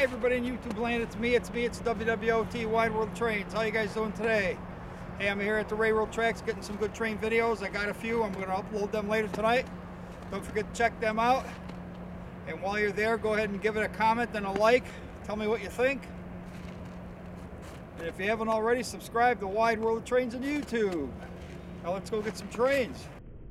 Hey everybody in YouTube land, it's me, it's WWOT Wide World Trains. How you guys doing today? Hey, I'm here at the railroad tracks getting some good train videos. I got a few, I'm going to upload them later tonight. Don't forget to check them out. And while you're there, go ahead and give it a comment and a like. Tell me what you think. And if you haven't already, subscribe to Wide World Trains on YouTube. Now let's go get some trains.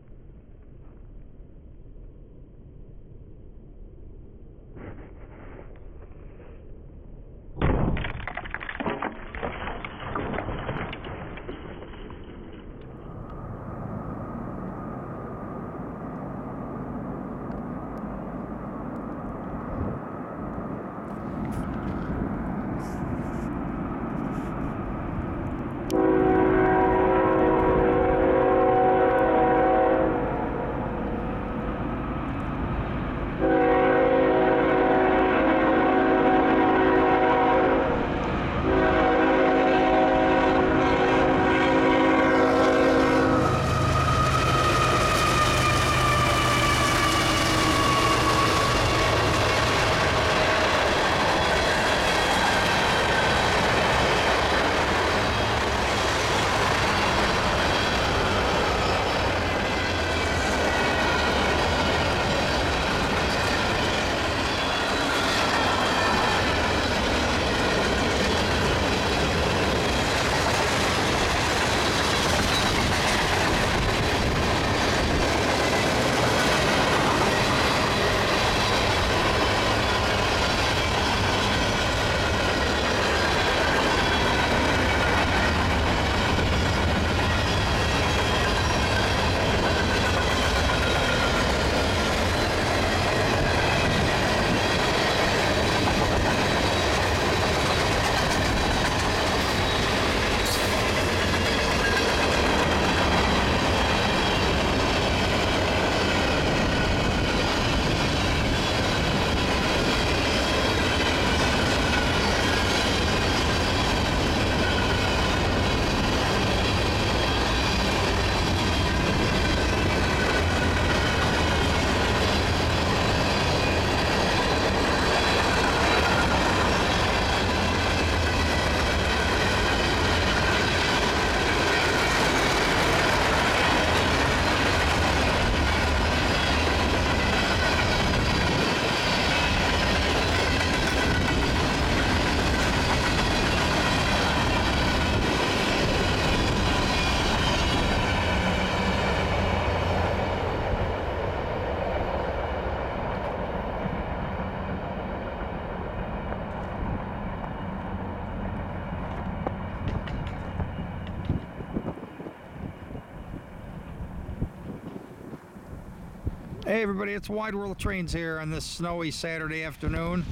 Hey everybody, it's Wide World Trains here on this snowy Saturday afternoon,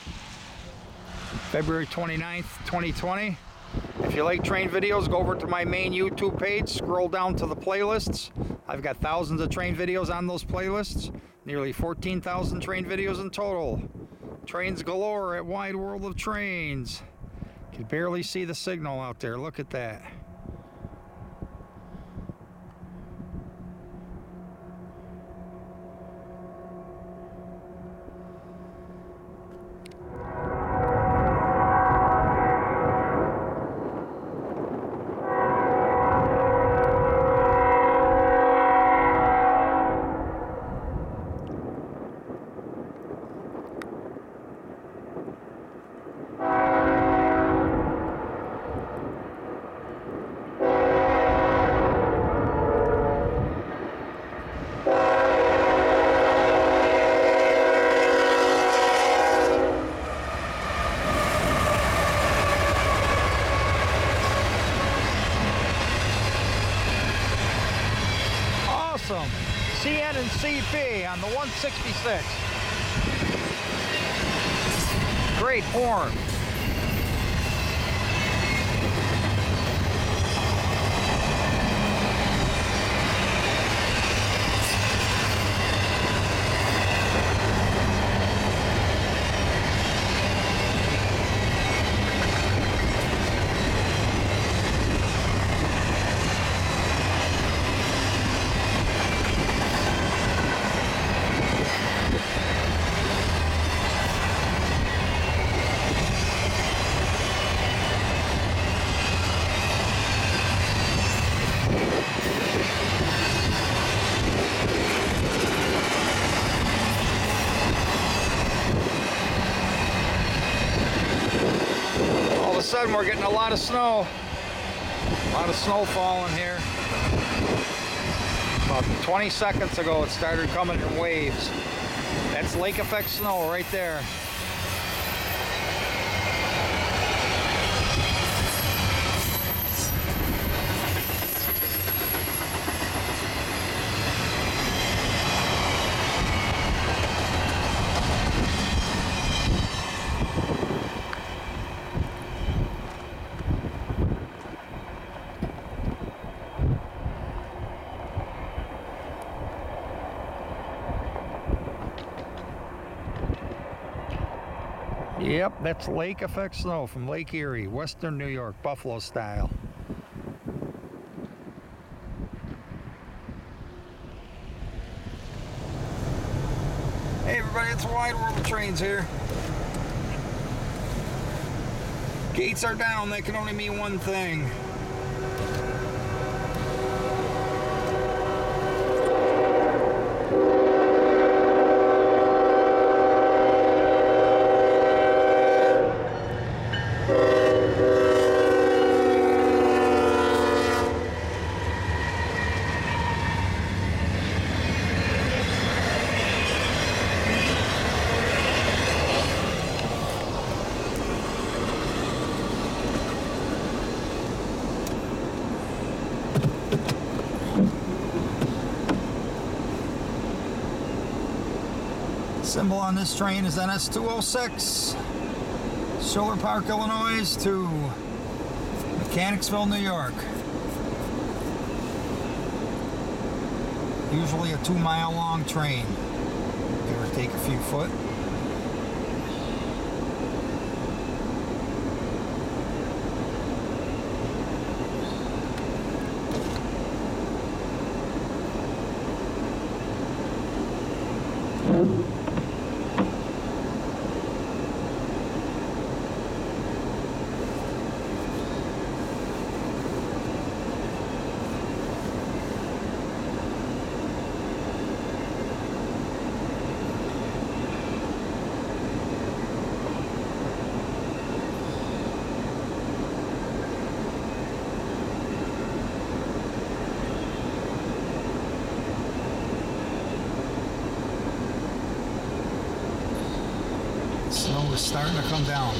February 29th, 2020. If you like train videos, go over to my main YouTube page, scroll down to the playlists. I've got thousands of train videos on those playlists, nearly 14,000 train videos in total. Trains galore at Wide World of Trains. You can barely see the signal out there, look at that. CN and CP on the 166. Great horn. sudden we're getting a lot of snow. A lot of snow falling here. About 20 seconds ago it started coming in waves. That's lake effect snow right there. Yep, that's lake effect snow from Lake Erie, Western New York, Buffalo style. Hey everybody, it's Wide World Trains here. Gates are down, that can only mean one thing. Symbol on this train is NS206, Schiller Park, Illinois to Mechanicsville, New York. Usually a 2-mile long train, give or take a few foot. Snow is starting to come down.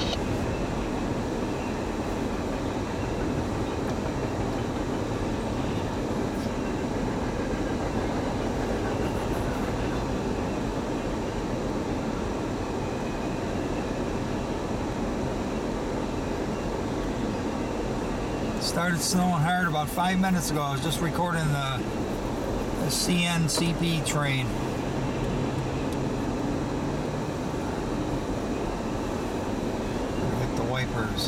Started snowing hard about 5 minutes ago. I was just recording the CNCP train. Wipers.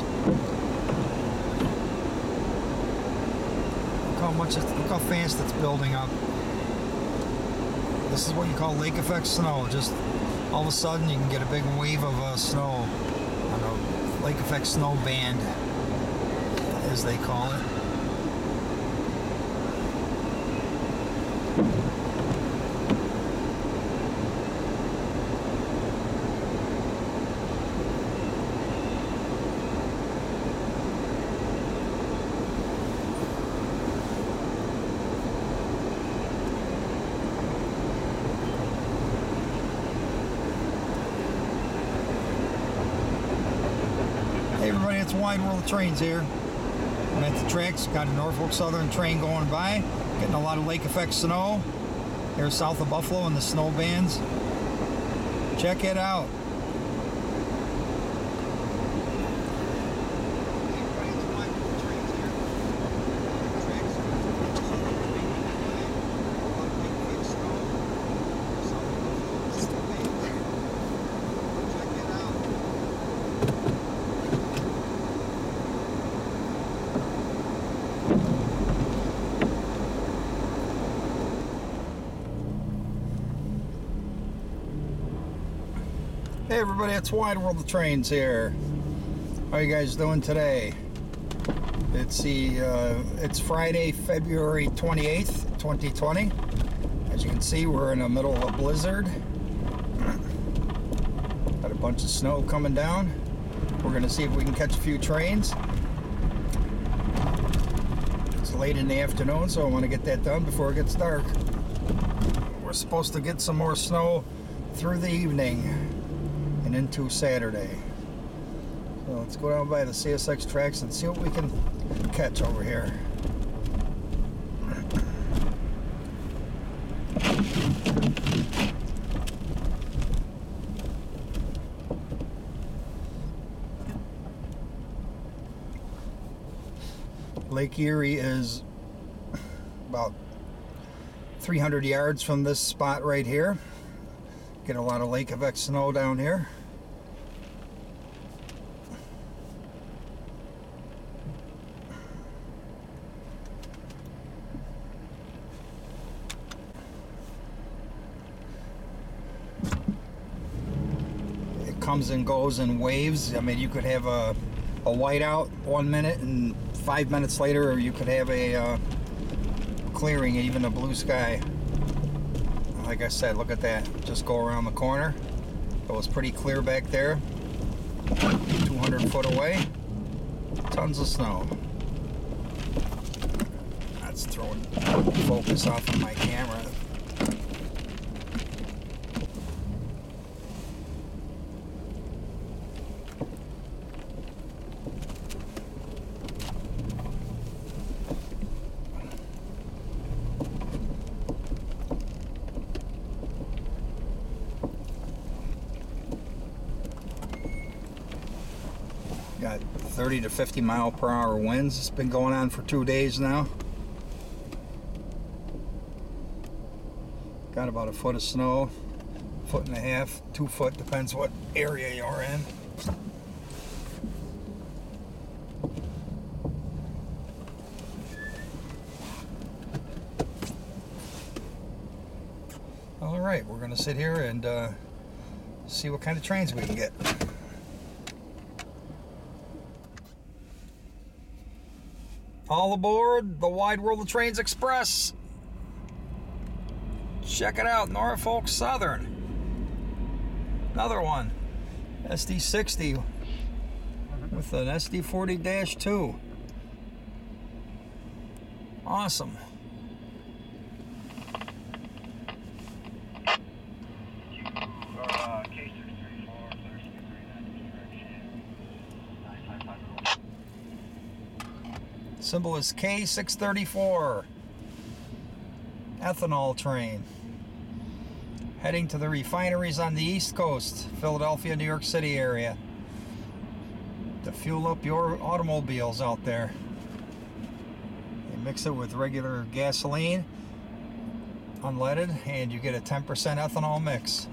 Look how fast it's building up. This is what you call lake effect snow. Just all of a sudden you can get a big wave of snow on a lake effect snow band, as they call it. Hey everybody, it's Wide World Trains here. I'm at the tracks, got a Norfolk Southern train going by, getting a lot of lake effect snow here south of Buffalo in the snow bands. Check it out. Hey everybody, it's Wide World of Trains here. How you guys doing today? It's Friday, February 28th, 2020. As you can see, we're in the middle of a blizzard. Got a bunch of snow coming down. We're going to see if we can catch a few trains. It's late in the afternoon, so I want to get that done before it gets dark. We're supposed to get some more snow through the evening and into Saturday. So let's go down by the CSX tracks and see what we can catch over here. Lake Erie is about 300 yards from this spot right here. Get a lot of lake effect snow down here. It comes and goes in waves. I mean, you could have a whiteout 1 minute and 5 minutes later, or you could have a clearing, even a blue sky. Like I said, look at that. Just go around the corner. It was pretty clear back there. 200 foot away. Tons of snow. That's throwing focus off of my camera. Got 30 to 50 mile per hour winds. It's been going on for 2 days now. Got about a foot of snow, foot and a half, 2 foot, depends what area you're in. All right, we're gonna sit here and see what kind of trains we can get. All aboard the Wide World of Trains Express. Check it out, Norfolk Southern. Another one, SD60 with an SD40-2. Awesome. Symbol is K634. Ethanol train. Heading to the refineries on the East Coast, Philadelphia, New York City area, to fuel up your automobiles out there. You mix it with regular gasoline, unleaded, and you get a 10% ethanol mix.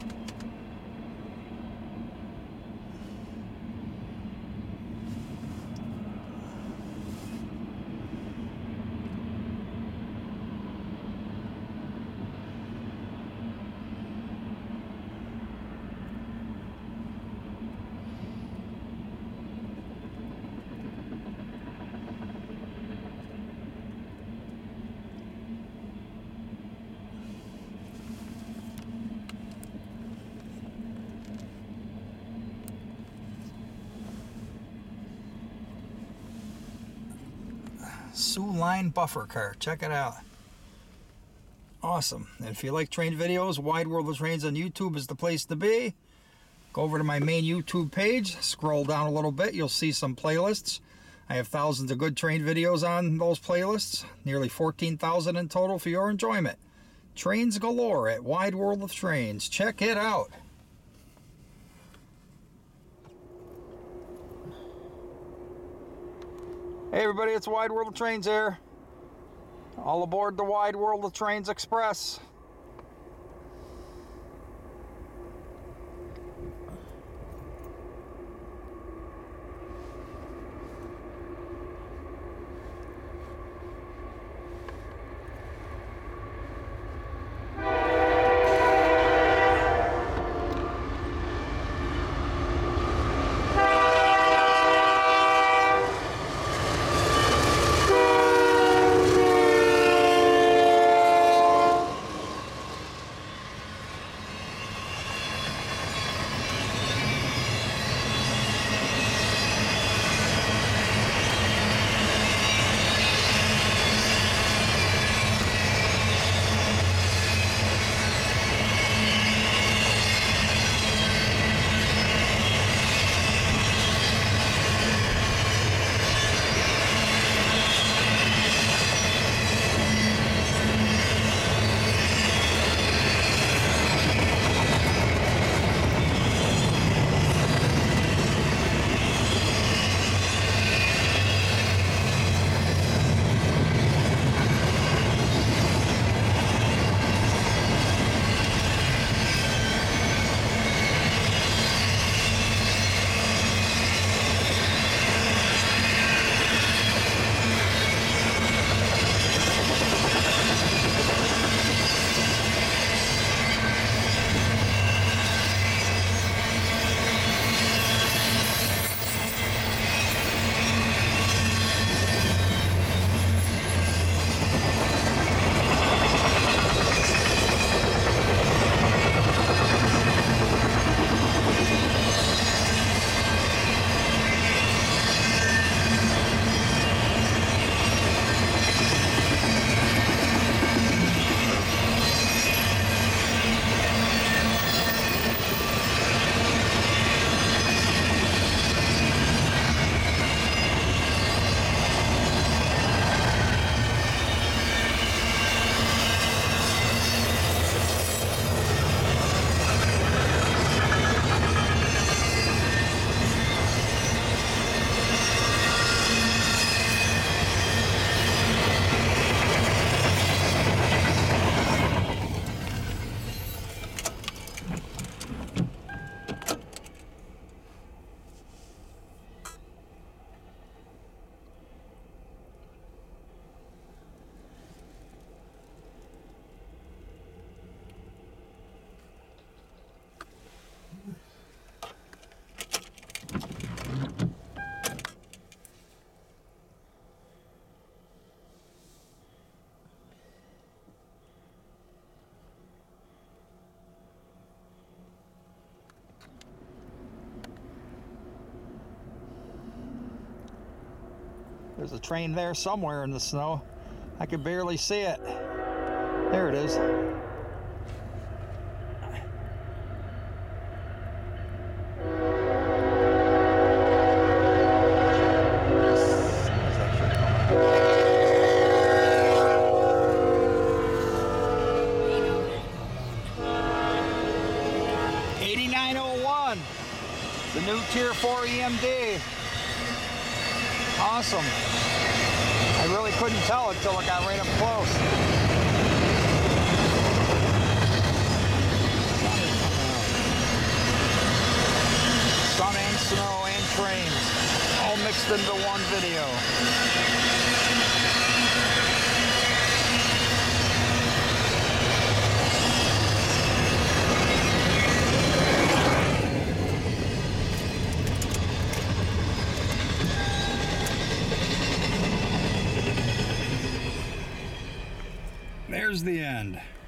Sioux Line buffer car. Check it out. Awesome. And if you like train videos, Wide World of Trains on YouTube is the place to be. Go over to my main YouTube page, scroll down a little bit, you'll see some playlists. I have thousands of good train videos on those playlists, nearly 14,000 in total for your enjoyment. Trains galore at Wide World of Trains. Check it out. Hey everybody, it's Wide World of Trains here. All aboard the Wide World of Trains Express. There's a train there somewhere in the snow. I could barely see it. There it is. The new Tier 4 EMD. Awesome. I really couldn't tell until I got right up close. Sun and snow and trains, all mixed into one video. There's the end.